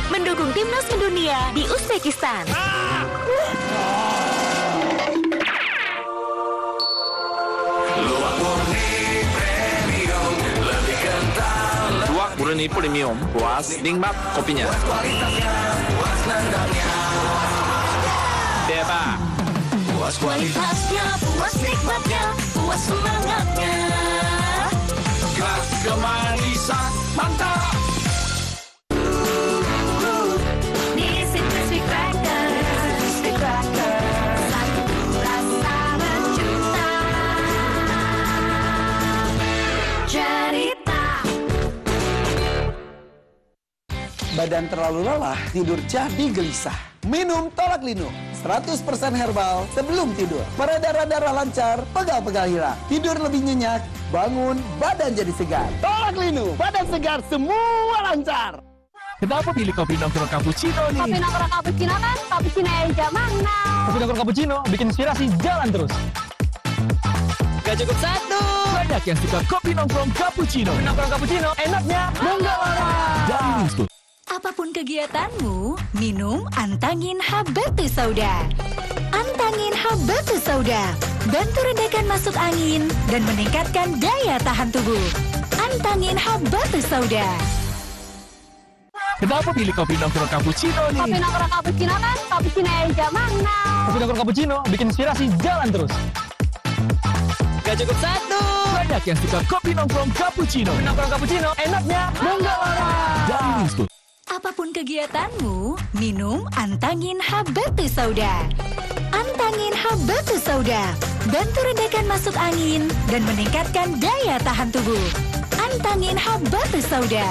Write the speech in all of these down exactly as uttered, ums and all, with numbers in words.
mendukung timnas mendunia di Uzbekistan. Luwak murni premium, puas nikmat kopinya. Bebas. Puas kualitasnya, puas nikmatnya, puas semangatnya. Kelas kemanisan, mantap. Nissin Crispy Cracker, Crispy Cracker, satu rasa berjuta. Cerita. Badan terlalu lelah, tidur jadi gelisah. Minum Tolak Linu, seratus persen herbal sebelum tidur. Meredar darah lancar, pegal-pegal hilang. Tidur lebih nyenyak, bangun, badan jadi segar. Tolak Linu, badan segar, semua lancar. Kenapa pilih kopi nongkrong cappuccino nih? Kopi nongkrong cappuccino kan, cappuccino yang zaman now. Kopi nongkrong cappuccino bikin inspirasi jalan terus. Gak cukup satu. Banyak yang suka kopi nongkrong cappuccino. Kopi nongkrong cappuccino enaknya menggelora. Dari Wisnu. Apapun kegiatanmu, minum Antangin Habatus Sauda. Antangin Habatus Sauda bantu redakan masuk angin dan meningkatkan daya tahan tubuh. Antangin Habatus Sauda. Kenapa pilih kopi nongkrong cappuccino nih? Kopi nongkrong cappuccino kan, cappuccino yang zaman now. Kopi nongkrong cappuccino bikin inspirasi jalan terus. Gak cukup satu. Banyak yang suka kopi nongkrong cappuccino. Kopi nongkrong cappuccino enaknya menggelora. Dari Wisnu. Apapun kegiatanmu, minum Antangin Habatus Sauda. Antangin Habatus Sauda bantu redakan masuk angin dan meningkatkan daya tahan tubuh. Antangin Habatus Sauda.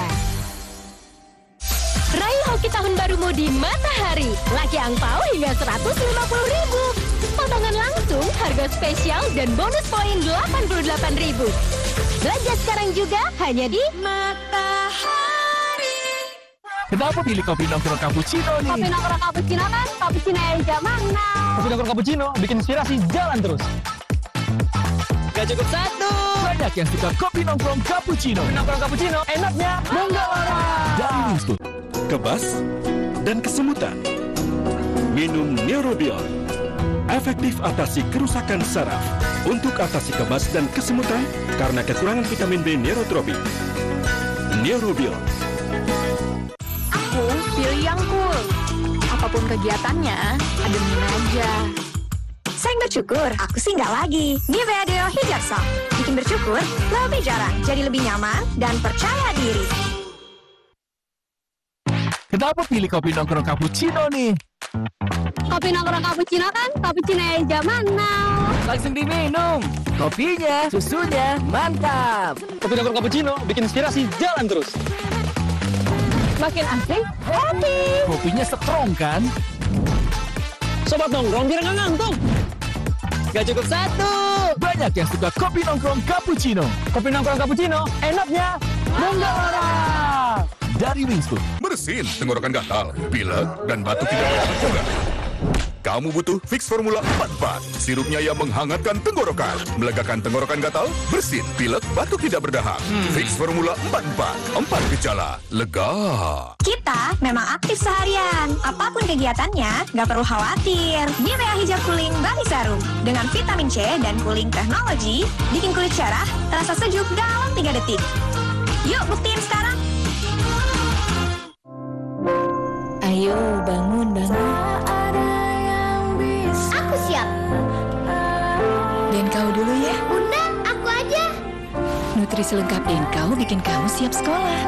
Raih hoki tahun barumu di Matahari. Laki angpau hingga seratus lima puluh ribu. Potongan langsung, harga spesial dan bonus poin delapan puluh delapan ribu. Belanja sekarang juga hanya di Matahari. Kenapa pilih kopi nongkrong cappuccino nih? Kopi nongkrong cappuccino kan, cappuccino yang zaman now. Kopi nongkrong cappuccino bikin inspirasi jalan terus. Gak cukup satu. Banyak yang suka kopi nongkrong cappuccino. Kopi nongkrong cappuccino enaknya menggelora. Dari Wisnu. Kebas dan kesemutan. Minum Neurobion. Efektif atasi kerusakan saraf. Untuk atasi kebas dan kesemutan karena kekurangan vitamin B neurotropik. Neurobion. Aku pilih yang cool. Apapun kegiatannya, ademin aja. Sayang bersyukur, aku sih nggak lagi. Nivea Deo Hijab Soft bikin bersyukur lebih jarang, jadi lebih nyaman dan percaya diri. Kenapa pilih kopi nongkrong cappuccino nih? Kopi nongkrong cappuccino kan, cappuccino yang zaman now. Langsung diminum. Kopinya, susunya, mantap. Kopi nongkrong cappuccino bikin inspirasi jalan terus. Makin asik, happy. Kopinya strong kan? Sobat nongkrong biar nggak ngantuk. Gak cukup satu. Banyak yang suka kopi nongkrong cappuccino. Kopi nongkrong cappuccino enaknya menggelora. Dari Wisnu. Bersin tenggorokan gatal, pilek, dan batuk tidak berdarah juga. Kamu butuh Fix Formula empat empat. Sirupnya yang menghangatkan tenggorokan, melegakan tenggorokan gatal, bersin, pilek, batuk tidak berdahak. Hmm. Fix Formula empat empat. Empat gejala, lega. Kita memang aktif seharian. Apapun kegiatannya, nggak perlu khawatir. Nivea Hijab Cooling Body Serum dengan vitamin C dan cooling teknologi bikin kulit cerah, terasa sejuk dalam tiga detik. Yuk buktiin sekarang. Ayo bangun, bangun. Aku siap. Dan kau dulu ya. Bunda, aku aja. Nutrisi lengkap Denkau bikin kamu siap sekolah.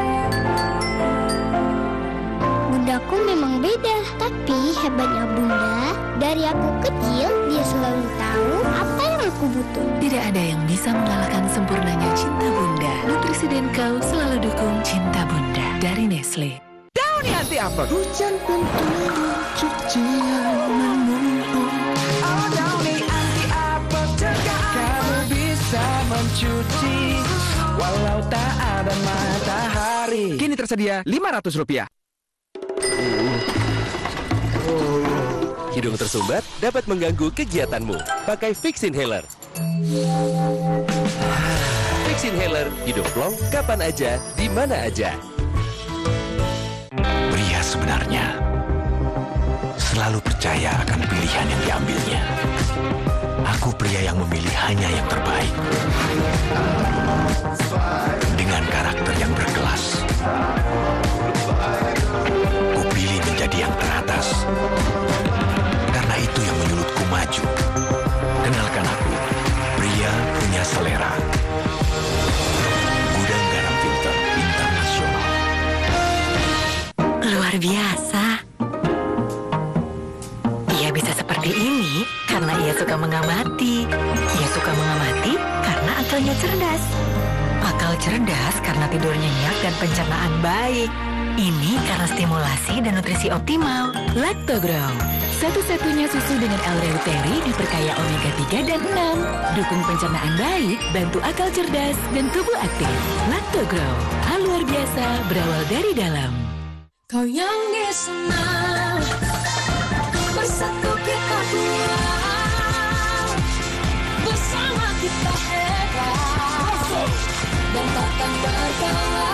Bundaku memang beda, tapi hebatnya Bunda, dari aku kecil dia selalu tahu apa yang aku butuh. Tidak ada yang bisa mengalahkan sempurnanya cinta Bunda. Nutrisi Denkau selalu dukung cinta Bunda dari Nestle. Downy anti apek. Hujan pun turun, cucian menumpuk. Oh, Downy anti apek cegah. Kamu bisa mencuci walau tak ada matahari. Kini tersedia lima ratus rupiah. Hidung tersumbat dapat mengganggu kegiatanmu. Pakai Vicks Inhaler. Vicks Inhaler, hidup plong kapan aja, di mana aja. Pria sebenarnya selalu percaya akan pilihan yang diambilnya. Aku pria yang memilih hanya yang terbaik. Dengan karakter yang berkelas, ku pilih menjadi yang teratas. Karena itu yang menyulutku maju. Kenalkan aku, pria punya selera. Gudang Garam Filter Internasional. Luar biasa. Ia bisa seperti ini karena ia suka mengamati. Ia suka mengamati karena akalnya cerdas. Akal cerdas karena tidur nyenyak dan pencernaan baik. Ini karena stimulasi dan nutrisi optimal. Lactogrow, satu-satunya susu dengan L-reuteri diperkaya omega tiga dan enam. Dukung pencernaan baik, bantu akal cerdas, dan tubuh aktif. Lactogrow, hal luar biasa berawal dari dalam. Kau yang di sana, bersatu kita kuat, bersama kita hebat, dan takkan berkalah.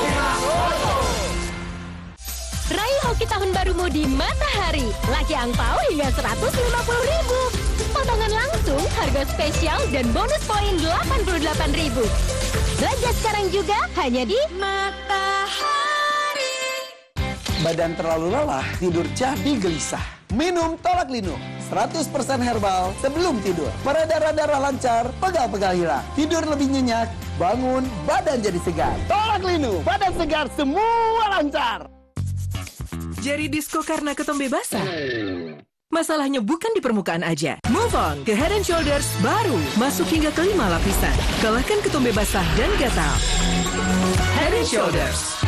Raih hoki tahun baru Modi Matahari. Laki angpau hingga seratus lima puluh ribu. Potongan langsung, harga spesial, dan bonus poin delapan puluh delapan ribu. Belanja sekarang juga hanya di Matahari. Badan terlalu lelah, tidur jadi gelisah. Minum Tolak Linu, seratus persen herbal sebelum tidur. Pereda darah lancar, pegal-pegal hilang. Tidur lebih nyenyak, bangun, badan jadi segar. Tolak Linu, badan segar, semua lancar. Jari disko karena ketombe basah? Masalahnya bukan di permukaan aja. Move on ke Head and Shoulders baru. Masuk hingga kelima lapisan. Kalahkan ketombe basah dan gatal. Head and Shoulders.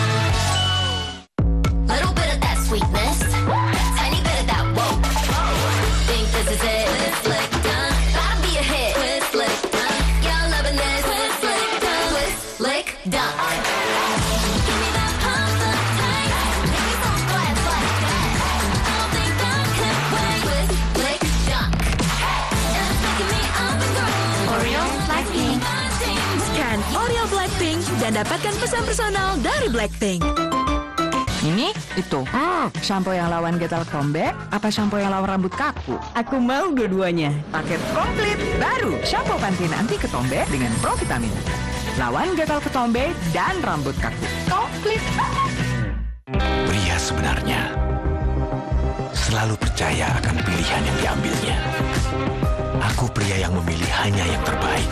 Little bit of that sweetness, tiny bit of that whoa. Think this is it? It's Slick Done. Gotta be a hit with Slick Done. Y'all loving this with Slick Done. With Slick Done. Give me that pump sometimes. Make me so sweat like that. I don't think I could wait with Slick Done. And it's making me up and grow. Oreo Blackpink. Scan Oreo Blackpink dan dapatkan pesan personal dari Blackpink. Ini, itu. Hmm, shampoo yang lawan gatal ketombe, apa shampoo yang lawan rambut kaku? Aku mau dua-duanya. Paket komplit baru. Shampoo Pantene anti ketombe dengan provitamin. Lawan gatal ketombe dan rambut kaku. Komplit. Pria sebenarnya selalu percaya akan pilihan yang diambilnya. Aku pria yang memilih hanya yang terbaik.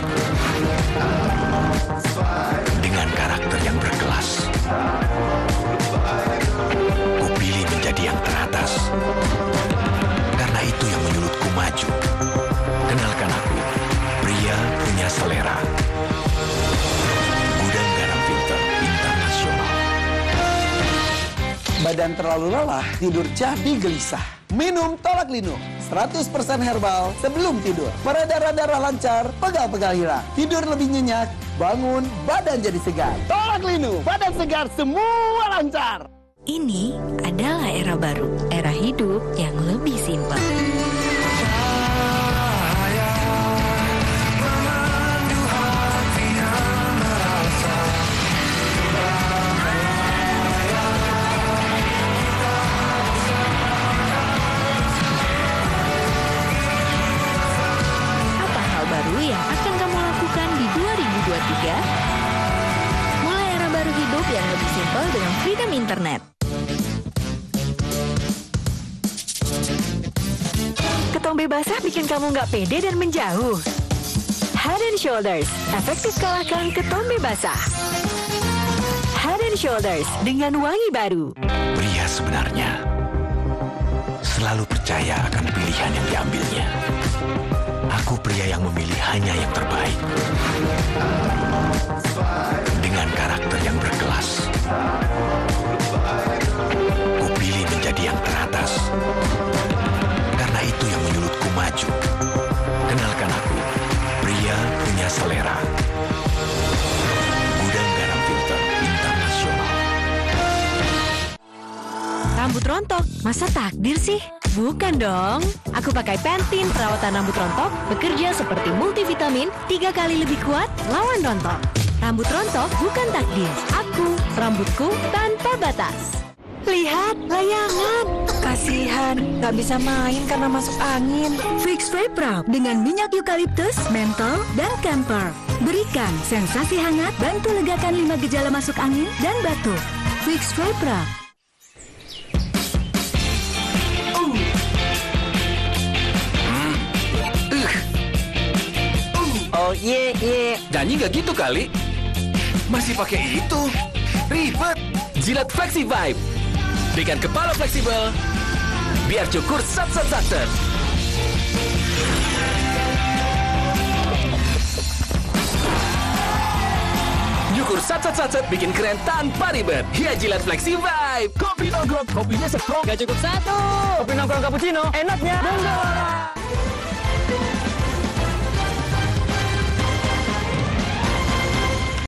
Dengan karakter yang berkelas, ku pilih menjadi yang teratas. Karena itu yang menyulutku maju. Kenalkan aku, pria punya selera. Gudang Garam Filter Internasional. Badan terlalu lelah, tidur jadi gelisah. Minum Tolak Linu, seratus persen herbal sebelum tidur. Pereda darah lancar, pegal-pegal hilang. Tidur lebih nyenyak, bangun, badan jadi segar. Tolak Linu, badan segar, semua lancar. Ini adalah era baru, era hidup yang lebih simpel. Apa hal baru yang akan kamu lakukan di dua ribu dua puluh tiga? Mulai era baru hidup yang lebih simpel dengan Freedom Internet. Ketombe basah bikin kamu nggak pede dan menjauh. Head and Shoulders, efektif kalahkan ketombe basah. Head and Shoulders dengan wangi baru. Pria sebenarnya selalu percaya akan pilihan yang diambilnya. Aku pria yang memilih hanya yang terbaik. Dengan karakter yang berkelas, ku pilih menjadi yang teratas. Karena itu yang menyulutku maju. Kenalkan aku, pria punya selera. Gudang Garam Filter Internasional. Rambut rontok, masa takdir sih? Bukan dong. Aku pakai Pantene perawatan rambut rontok, bekerja seperti multivitamin, tiga kali lebih kuat lawan rontok. Rambut rontok bukan takdir. Aku, rambutku tanpa batas. Lihat, layangan. Kasihan, nggak bisa main karena masuk angin. Fix Vapor dengan minyak eukaliptus, mentol, dan camphor. Berikan sensasi hangat, bantu legakan lima gejala masuk angin dan batuk. Fix Vapor. Oh ye ye. Nyanyi nggak gitu kali? Masih pakai itu? Ribet. Jilat Flexi Vibe. Dengan kepala fleksibel, biar cukur sat sat sat sat. Nyukur sat sat sat sat bikin keren tanpa ribet. Ya Jilat Flexi Vibe. Kopi nongkrong, kopinya sekrong. Gak cukup satu. Kopi nongkrong cappuccino, enaknya. Bongga.